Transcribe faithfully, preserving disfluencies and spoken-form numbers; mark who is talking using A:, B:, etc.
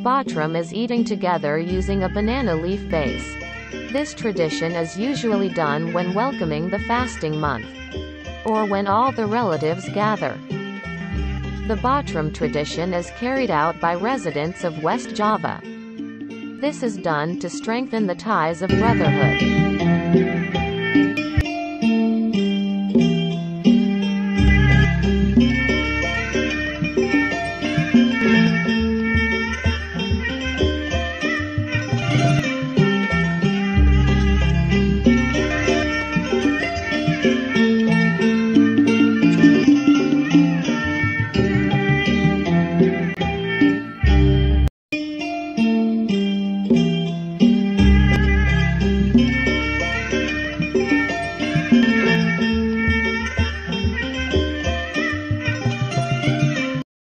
A: Botram is eating together using a banana leaf base. This tradition is usually done when welcoming the fasting month, or when all the relatives gather. The Botram tradition is carried out by residents of West Java. This is done to strengthen the ties of brotherhood.